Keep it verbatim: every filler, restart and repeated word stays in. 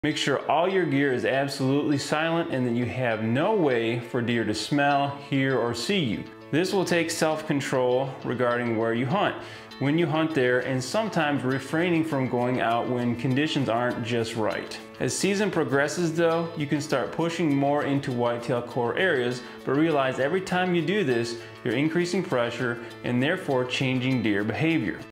Make sure all your gear is absolutely silent and that you have no way for deer to smell, hear, or see you. This will take self-control regarding where you hunt, when you hunt there, and sometimes refraining from going out when conditions aren't just right. As season progresses though, you can start pushing more into whitetail core areas, but realize every time you do this, you're increasing pressure and therefore changing deer behavior.